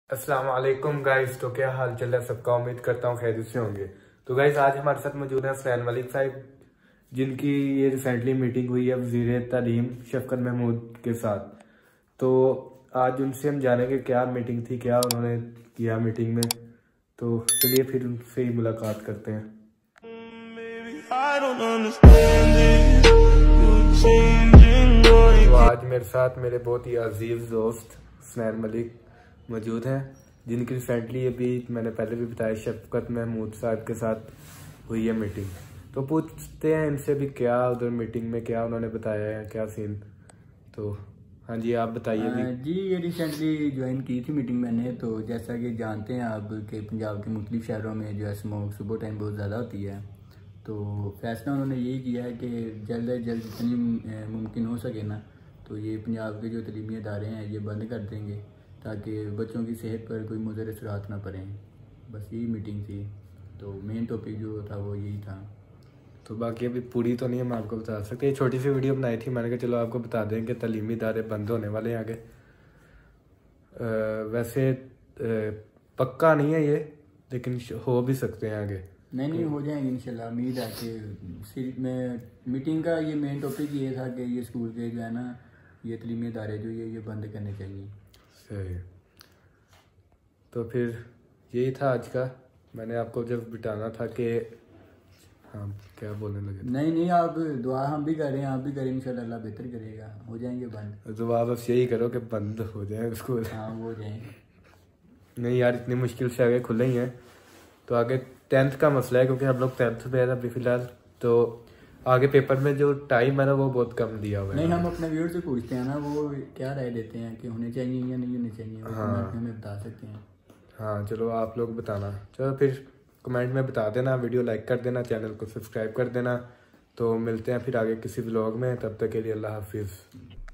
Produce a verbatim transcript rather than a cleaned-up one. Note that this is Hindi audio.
अस्सलाम वालेकुम गाइस। तो क्या हाल चल है सबका, उम्मीद करता हूँ खैरियत से होंगे। तो गाइस आज हमारे साथ मौजूद हैं हुसैन मलिक साहब, जिनकी ये रिसेंटली मीटिंग हुई है वज़ीर तालीम शफकत महमूद के साथ। तो आज उनसे हम जानेंगे क्या मीटिंग थी, क्या उन्होंने किया मीटिंग में। तो चलिए फिर उनसे ही मुलाकात करते हैं। तो आज मेरे साथ मेरे बहुत ही अजीज दोस्त हुसैन मलिक मौजूद हैं, जिनकी रिसेंटली अभी मैंने पहले भी बताया शफकत महमूद साहब के साथ हुई है मीटिंग। तो पूछते हैं इनसे भी क्या उधर मीटिंग में क्या उन्होंने बताया है, क्या सीन। तो हाँ जी, आप बताइए भी। जी ये रिसेंटली ज्वाइन की थी मीटिंग मैंने। तो जैसा कि जानते हैं आप कि पंजाब के मुख्तलिफ शहरों में जो है स्मोक सुबह टाइम बहुत ज़्यादा होती है। तो फैसला उन्होंने यही किया है कि जल्द अज जल्द जितनी मुमकिन हो सके ना तो ये पंजाब के जो तलीमी अदारे हैं ये बंद कर देंगे, ताकि बच्चों की सेहत पर कोई मुज़र असरात ना पड़े। बस यही मीटिंग थी। तो मेन टॉपिक जो था वो यही था। तो बाकी अभी पूरी तो नहीं हम आपको बता सकते, ये छोटी सी वीडियो बनाई थी मैंने कहा चलो आपको बता दें कि तलीमी इदारे बंद होने वाले हैं आगे। वैसे आ, पक्का नहीं है ये, लेकिन हो भी सकते हैं आगे। नहीं नहीं हो जाएंगे इंशाल्लाह। उम्मीद है कि सिर्फ में मीटिंग का ये मेन टॉपिक ये था कि ये स्कूल के जो है ना ये तलीमी इदारे जो ये ये बंद करने चाहिए। सही। तो फिर यही था आज का। मैंने आपको जब बिठाना था कि हाँ क्या बोलने लगे। नहीं नहीं आप दुआ हम भी करें, आप भी करें, इंशाल्लाह अल्लाह बेहतर करेगा, हो जाएंगे बंद। तो आप बस यही करो कि बंद हो जाए स्कूल। हाँ वो हो जाएंगे। नहीं यार, इतनी मुश्किल से आगे खुले ही हैं। तो आगे टेंथ का मसला है, क्योंकि हम लोग टेंथ में है अभी फिलहाल। तो आगे पेपर में जो टाइम है ना वो बहुत कम दिया हुआ है। नहीं हम अपने व्यूअर से पूछते हैं ना वो क्या राय देते हैं कि होने चाहिए या नहीं होने चाहिए। हाँ हमें बता सकते हैं। हाँ चलो आप लोग बताना। चलो फिर कमेंट में बता देना, वीडियो लाइक कर देना, चैनल को सब्सक्राइब कर देना। तो मिलते हैं फिर आगे किसी व्लॉग में, तब तक के लिए अल्लाह हाफिज़।